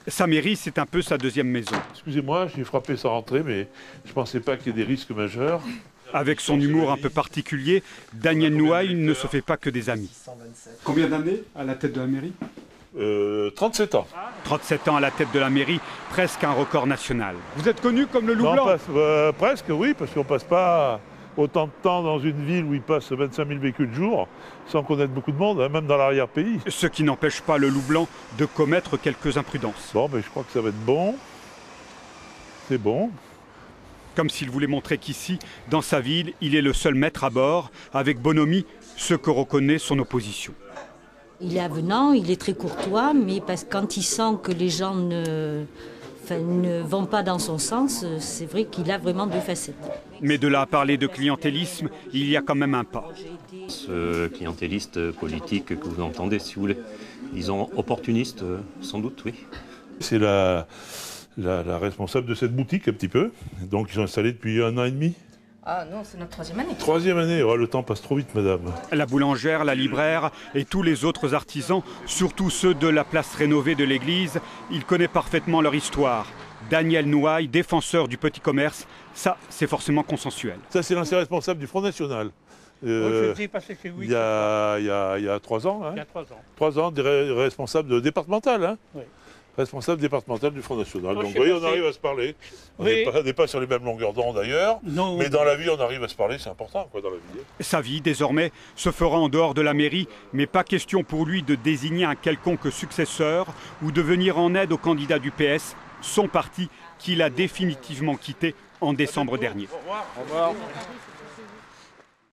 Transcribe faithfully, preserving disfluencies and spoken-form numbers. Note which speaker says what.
Speaker 1: Sa mairie, c'est un peu sa deuxième maison.
Speaker 2: Excusez-moi, j'ai frappé sans rentrer, mais je ne pensais pas qu'il y ait des risques majeurs.
Speaker 1: Avec son humour un peu particulier, Daniel Nouaille ne se fait pas que des amis. Combien d'années à la tête de la mairie ?
Speaker 2: euh, trente-sept ans.
Speaker 1: trente-sept ans à la tête de la mairie, presque un record national. Vous êtes connu comme le loup
Speaker 2: Non,
Speaker 1: blanc
Speaker 2: passe, euh, presque, oui, parce qu'on ne passe pas autant de temps dans une ville où il passe vingt-cinq mille véhicules jour, sans connaître beaucoup de monde, hein, même dans l'arrière-pays.
Speaker 1: Ce qui n'empêche pas le loup blanc de commettre quelques imprudences.
Speaker 2: Bon, mais je crois que ça va être bon. C'est bon.
Speaker 1: Comme s'il voulait montrer qu'ici, dans sa ville, il est le seul maître à bord, avec bonhomie, ce que reconnaît son opposition.
Speaker 3: Il est avenant, il est très courtois, mais parce que quand il sent que les gens ne, enfin, ne vont pas dans son sens, c'est vrai qu'il a vraiment deux facettes.
Speaker 1: Mais de là à parler de clientélisme, il y a quand même un pas.
Speaker 4: Ce clientéliste politique que vous entendez, si vous voulez, disons opportuniste, sans doute, oui.
Speaker 2: C'est la, la, la responsable de cette boutique, un petit peu. Donc, ils sont installés depuis un an et demi.
Speaker 5: Ah non, c'est notre troisième année.
Speaker 2: Troisième année, oh, le temps passe trop vite, madame.
Speaker 1: La boulangère, la libraire et tous les autres artisans, surtout ceux de la place rénovée de l'église, il connaît parfaitement leur histoire. Daniel Nouaille, défenseur du petit commerce, ça, c'est forcément consensuel.
Speaker 2: Ça, c'est l'ancien responsable du Front National. Euh,
Speaker 6: oh, je passé chez
Speaker 2: il, y a, il, y a, il y a trois ans. Hein.
Speaker 6: Il y a trois ans.
Speaker 2: Trois ans, des responsables de départemental. Hein.
Speaker 6: Oui.
Speaker 2: Responsable départemental du Front National.
Speaker 6: Oh,
Speaker 2: Donc vous voyez, on
Speaker 6: passé.
Speaker 2: arrive à se parler. On
Speaker 6: Oui.
Speaker 2: n'est pas, pas sur les mêmes longueurs d'onde d'ailleurs,
Speaker 6: Non,
Speaker 2: mais
Speaker 6: oui.
Speaker 2: dans la vie, on arrive à se parler, c'est important quoi, dans la vie.
Speaker 1: Sa vie, désormais, se fera en dehors de la mairie, mais pas question pour lui de désigner un quelconque successeur ou de venir en aide au candidat du P S, son parti qu'il a définitivement quitté en décembre dernier.
Speaker 2: Au revoir. Au revoir.